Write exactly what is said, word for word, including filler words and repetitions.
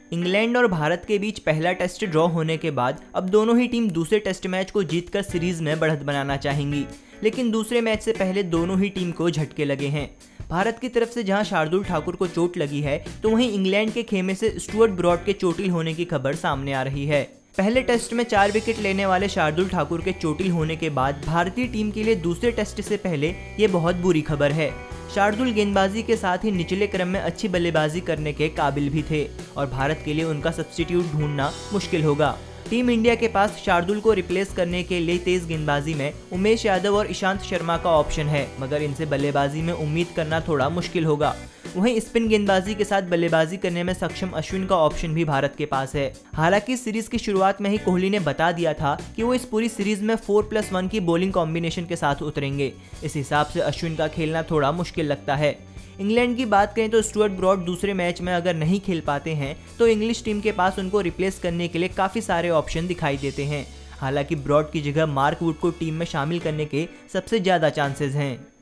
England और भारत के बीच पहला टेस्ट ड्रॉ होने के बाद अब दोनों ही टीम दूसरे टेस्ट मैच को जीतकर सीरीज में बढ़त बनाना चाहेंगी, लेकिन दूसरे मैच से पहले दोनों ही टीम को झटके लगे हैं। भारत की तरफ से जहां शार्दुल ठाकुर को चोट लगी है, तो वहीं इंग्लैंड के खेमे से स्टुअर्ट ब्रॉड के चोटिल होने की खबर सामने आ रही है। पहले टेस्ट में चार विकेट लेने वाले शार्दुल ठाकुर के चोटिल होने के बाद भारतीय टीम के लिए दूसरे टेस्ट से पहले ये बहुत बुरी खबर है। शार्दुल गेंदबाजी के साथ ही निचले क्रम में अच्छी बल्लेबाजी करने के काबिल भी थे और भारत के लिए उनका सब्स्टिट्यूट ढूंढना मुश्किल होगा। टीम इंडिया के पास शार्दुल को रिप्लेस करने के लिए तेज गेंदबाजी में उमेश यादव और ईशांत शर्मा का ऑप्शन है, मगर इनसे बल्लेबाजी में उम्मीद करना थोड़ा मुश्किल होगा। वहीं स्पिन गेंदबाजी के साथ बल्लेबाजी करने में सक्षम अश्विन का ऑप्शन भी भारत के पास है। हालांकि सीरीज की शुरुआत में ही कोहली ने बता दिया था कि वो इस पूरी सीरीज में फोर प्लस वन की बॉलिंग कॉम्बिनेशन के साथ उतरेंगे। इस हिसाब से अश्विन का खेलना थोड़ा मुश्किल लगता है। इंग्लैंड की बात करें तो स्टुअर्ट ब्रॉड दूसरे मैच में अगर नहीं खेल पाते हैं तो इंग्लिश टीम के पास उनको रिप्लेस करने के लिए काफ़ी सारे ऑप्शन दिखाई देते हैं। हालांकि ब्रॉड की जगह मार्क वुड को टीम में शामिल करने के सबसे ज़्यादा चांसेस हैं।